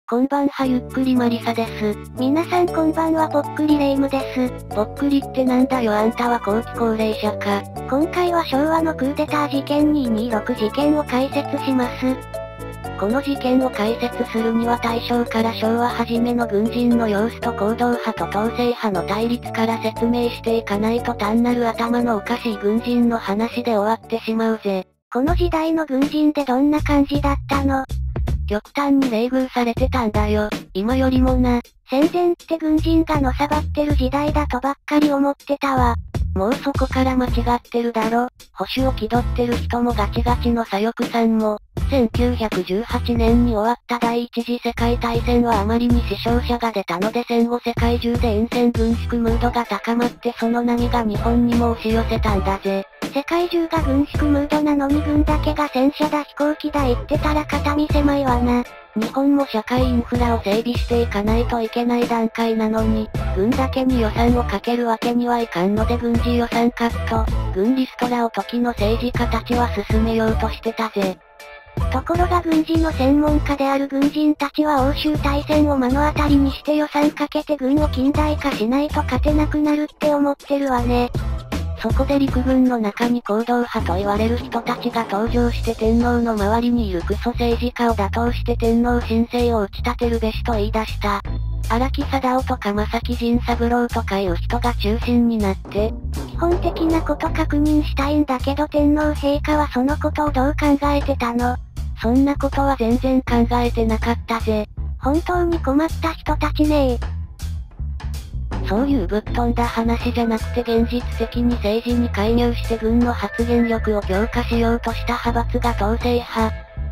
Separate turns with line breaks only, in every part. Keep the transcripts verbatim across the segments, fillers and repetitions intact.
こんばんはゆっくりマリサです。
皆さんこんばんはぽっくりレ夢ムです。
ぽっくりってなんだよあんたは後期高齢者か。
今回は昭和のクーデター事件にーにーろく事件を解説します。
この事件を解説するには大正から昭和初めの軍人の様子と行動派と統制派の対立から説明していかないと単なる頭のおかしい軍人の話で終わってしまうぜ。
この時代の軍人ってどんな感じだったの？
極端に冷遇されてたんだよ。今よりもな。
戦前って軍人がのさばってる時代だとばっかり思ってたわ。
もうそこから間違ってるだろ。保守を気取ってる人もガチガチの左翼さんも、せんきゅうひゃくじゅうはちねんに終わった第一次世界大戦はあまりに死傷者が出たので戦後世界中で厭戦軍縮ムードが高まってその波が日本にも押し寄せたんだぜ。
世界中が軍縮ムードなのに軍だけが戦車だ飛行機だ言ってたら肩身狭いわな。
日本も社会インフラを整備していかないといけない段階なのに、軍だけに予算をかけるわけにはいかんので軍事予算カット、軍リストラを時の政治家たちは進めようとしてたぜ。
ところが軍事の専門家である軍人たちは欧州大戦を目の当たりにして予算かけて軍を近代化しないと勝てなくなるって思ってるわね。
そこで陸軍の中に行動派と言われる人たちが登場して天皇の周りにいるクソ政治家を打倒して天皇神聖を打ち立てるべしと言い出した。荒木貞夫とか正木仁三郎とかいう人が中心になって、
基本的なこと確認したいんだけど天皇陛下はそのことをどう考えてたの？
そんなことは全然考えてなかったぜ。
本当に困った人たちねー。
そういうぶっ飛んだ話じゃなくて現実的に政治に介入して軍の発言力を強化しようとした派閥が統制派。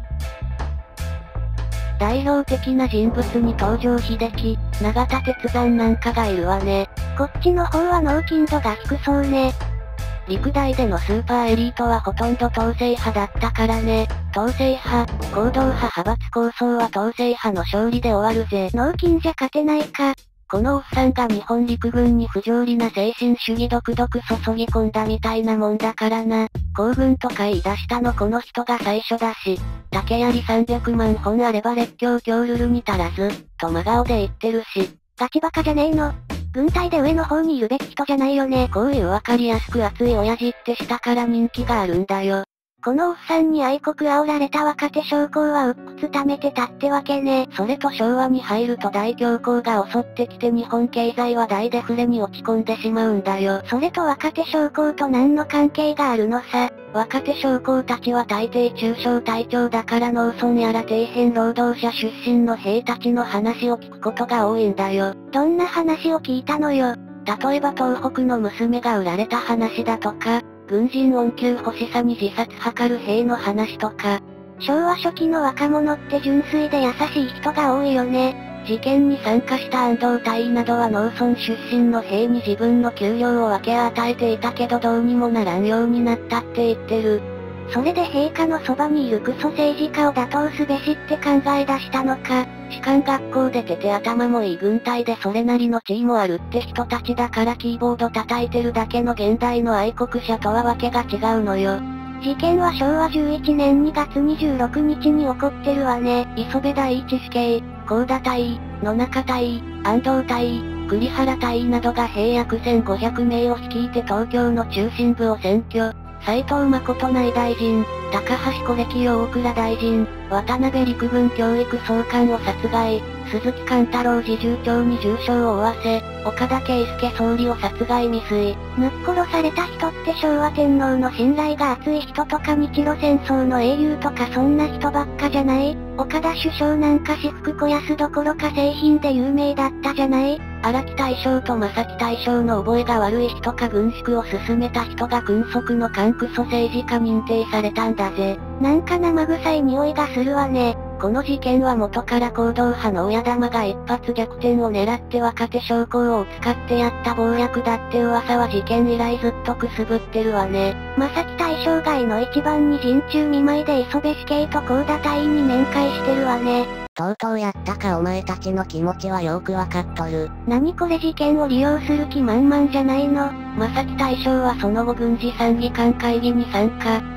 代表的な人物に東条英機、永田鉄山なんかがいるわね。
こっちの方は脳筋度が低そうね。
陸大でのスーパーエリートはほとんど統制派だったからね。統制派、行動派派閥構想は統制派の勝利で終わるぜ。
脳筋じゃ勝てないか。
このおっさんが日本陸軍に不条理な精神主義独々注ぎ込んだみたいなもんだからな。皇軍とか言い出したのこの人が最初だし、竹槍さんびゃくまんほんあれば列強強ルルに足らず、と真顔で言ってるし。
ガチバカじゃねえの。軍隊で上の方にいるべき人じゃないよね。
こういうわかりやすく熱い親父って下から人気があるんだよ。
このおっさんに愛国煽られた若手将校は鬱屈溜めてたってわけね。
それと昭和に入ると大恐慌が襲ってきて日本経済は大デフレに落ち込んでしまうんだよ。
それと若手将校と何の関係があるのさ。
若手将校たちは大抵中小隊長だから農村やら底辺労働者出身の兵たちの話を聞くことが多いんだよ。
どんな話を聞いたのよ。
例えば東北の娘が売られた話だとか、軍人恩給欲しさに自殺図る兵の話とか。
昭和初期の若者って純粋で優しい人が多いよね。
事件に参加した安藤隊員などは農村出身の兵に自分の給料を分け与えていたけどどうにもならんようになったって言ってる。
それで陛下のそばにいるクソ政治家を打倒すべしって考え出したのか。
士官学校出てて頭もいい軍隊でそれなりの地位もあるって人たちだからキーボード叩いてるだけの現代の愛国者とはわけが違うのよ。
事件はしょうわじゅういちねんにがつにじゅうろくにちに起こってるわね。
磯部第一死刑、幸田隊員、野中隊員、安藤隊員、栗原隊員などが兵約せんごひゃくめいを率いて東京の中心部を占拠。斉藤誠内大臣、高橋是木大蔵大臣、渡辺陸軍教育総監を殺害、鈴木貫太郎侍従長に重傷を負わせ、岡田圭佑総理を殺害未遂。
ぬっ殺された人って昭和天皇の信頼が厚い人とか日露戦争の英雄とかそんな人ばっかじゃない？岡田首相なんか私服肥やすどころか製品で有名だったじゃない？
荒木大将と正木大将の覚えが悪い人か軍縮を進めた人が軍属の官クソ政治家認定されたんだぜ。
なんか生臭い匂いがするわね。
この事件は元から行動派の親玉が一発逆転を狙って若手将校を使ってやった謀略だって噂は事件以来ずっとくすぶってるわね。
正木大将外の一番に陣中見舞いで磯部死刑と幸田隊員に面会してるわね。
とうとうやったかお前たちの気持ちはよくわかっとる。
何これ事件を利用する気満々じゃないの？
正木大将はその後軍事参議官会議に参加。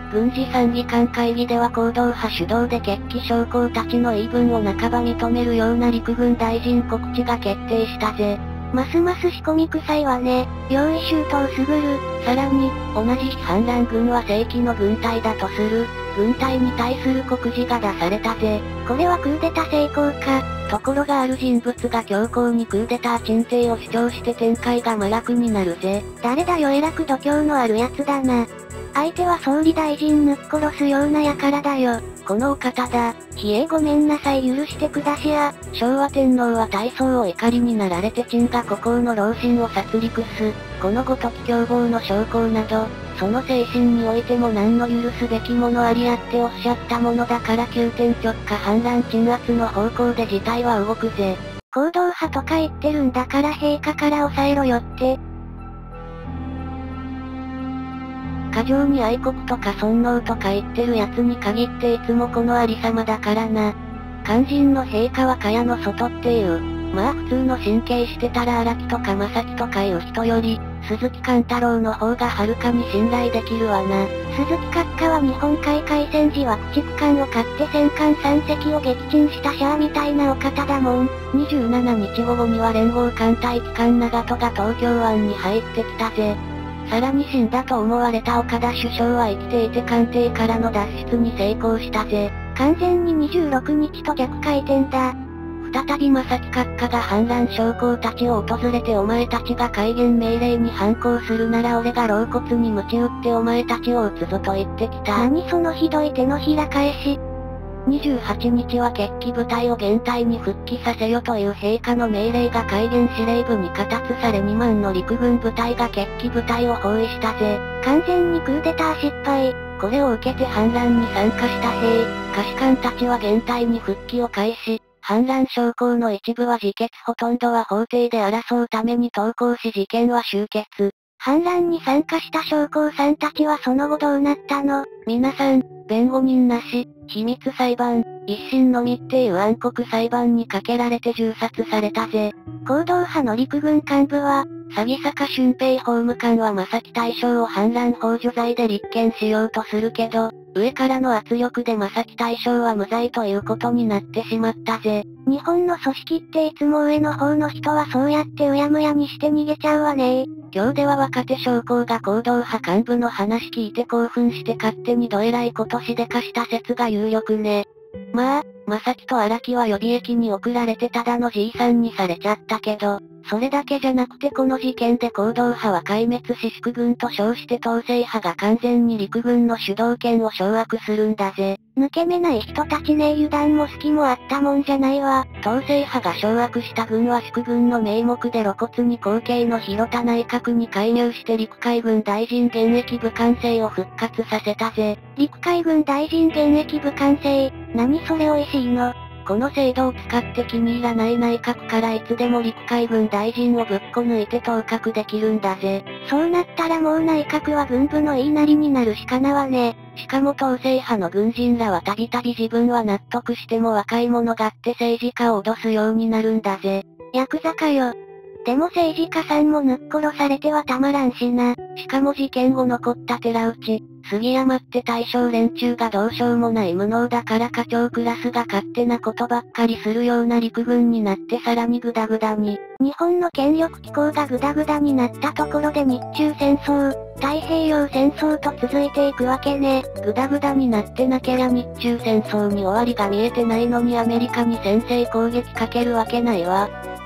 軍事参議官会議では行動派主導で決起将校たちの言い分を半ば認めるような陸軍大臣告知が決定したぜ。
ますます仕込み臭いわね。用意周到すぐる。
さらに、同じ日反乱軍は正規の軍隊だとする、軍隊に対する告示が出されたぜ。
これはクーデタ成功か。
ところがある人物が強硬にクーデター鎮静を主張して展開が麻薬になるぜ。
誰だよ、えらく度胸のあるやつだな。相手は総理大臣ぬっ殺すような輩だよ。
このお方だ。
ひえごめんなさい、許してくだしや。
昭和天皇は大層お怒りになられて陳が孤高の老臣を殺戮す。このごとき凶暴の将校など、その精神においても何の許すべきものありやっておっしゃったものだから急転直下反乱鎮圧の方向で事態は動くぜ。
行動派とか言ってるんだから陛下から抑えろよって。
過剰に愛国とか尊王とか言ってる奴に限っていつもこのありさまだからな。肝心の陛下は蚊帳の外っていう。まあ普通の神経してたら荒木とか正樹とかいう人より、鈴木貫太郎の方がはるかに信頼できるわな。
鈴木閣下は日本海海戦時は駆逐艦を買って戦艦さん隻を撃沈したシャアみたいなお方だもん。
にじゅうしちにち午後には連合艦隊機関長門が東京湾に入ってきたぜ。さらに死んだと思われた岡田首相は生きていて官邸からの脱出に成功したぜ。
完全ににじゅうろくにちと逆回転だ。
再び正木閣下が反乱将校たちを訪れてお前たちが戒厳命令に反抗するなら俺が老骨に鞭打ってお前たちを撃つぞと言ってきた。
何そのひどい手のひら返し。
にじゅうはちにちは決起部隊を現隊に復帰させよという陛下の命令が戒厳司令部に下達されにまんの陸軍部隊が決起部隊を包囲したぜ。
完全にクーデター失敗。
これを受けて反乱に参加した兵、下士官たちは現隊に復帰を開始。反乱将校の一部は自決ほとんどは法廷で争うために投降し事件は終結。
反乱に参加した将校さんたちはその後どうなったの？
皆さん、弁護人なし、秘密裁判、一審のみっていう暗黒裁判にかけられて銃殺されたぜ。
行動派の陸軍幹部は、
鷺坂俊平法務官は正木大将を反乱幇助罪で立件しようとするけど、上からの圧力で正木大将は無罪ということになってしまったぜ。
日本の組織っていつも上の方の人はそうやってうやむやにして逃げちゃうわね。
今日では若手将校が行動派幹部の話聞いて興奮して勝手にどえらいことしでかした説が有力ね。まあ、正木と荒木は予備役に送られてただのじいさんにされちゃったけど、それだけじゃなくてこの事件で行動派は壊滅し宿軍と称して統制派が完全に陸軍の主導権を掌握するんだぜ。
抜け目ない人たちね。油断も隙もあったもんじゃないわ。
統制派が掌握した軍は宿軍の名目で露骨に後継の広田内閣に介入して陸海軍大臣現役武官制を復活させたぜ。
陸海軍大臣現役武官制、何それ美味しいの？
この制度を使って気に入らない内閣からいつでも陸海軍大臣をぶっこ抜いて当確できるんだぜ。
そうなったらもう内閣は軍部の言いなりになるしかなわね。
しかも統制派の軍人らはたびたび自分は納得しても若い者勝手政治家を脅すようになるんだぜ。
ヤクザかよ。でも政治家さんもぬっ殺されてはたまらんしな。
しかも事件後残った寺内、杉山って大将連中がどうしようもない無能だから課長クラスが勝手なことばっかりするような陸軍になってさらにグダグダに。
日本の権力機構がグダグダになったところで日中戦争、太平洋戦争と続いていくわけね。
グダグダになってなけりゃ日中戦争に終わりが見えてないのにアメリカに先制攻撃かけるわけないわ。